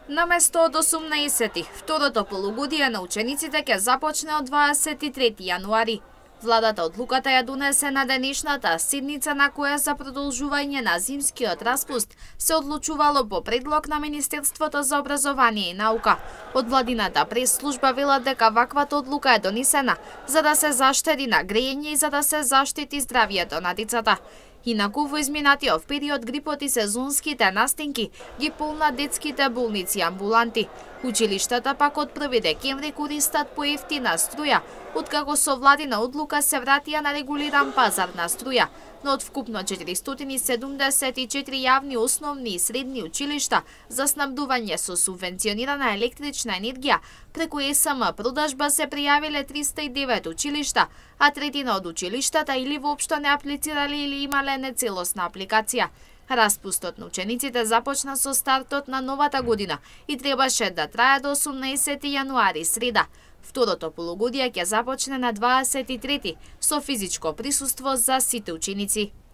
Наместо од 18, второто полугодие на учениците ќе започне од 23 јануари. Владата одлуката ја донесе на денешната седница на која за продолжување на зимскиот распуст се одлучувало по предлог на Министерството за образование и наука. Од владината прес-служба велат дека ваквата одлука е донесена за да се заштеди на грејење и за да се заштити здравието на децата. Инаку во изминатиот период грипот и сезонските настинки ги полнат детските болници и амбуланти. Училиштата пак од 1 декември користат поевтина струја, откако со владина одлука се вратија на регулиран пазар на струја. Но од вкупно 474 јавни основни и средни училишта за снабдување со субвенционирана електрична енергија преку ЕСМ продажба се пријавиле 309 училишта, а третина од училиштата или воопшто не аплицирале или имале нецелосна апликација. Распустот на учениците започна со стартот на новата година и требаше да трае до 18 јануари среда. Второто полугодие ќе започне на 23 со физичко присуство за сите ученици.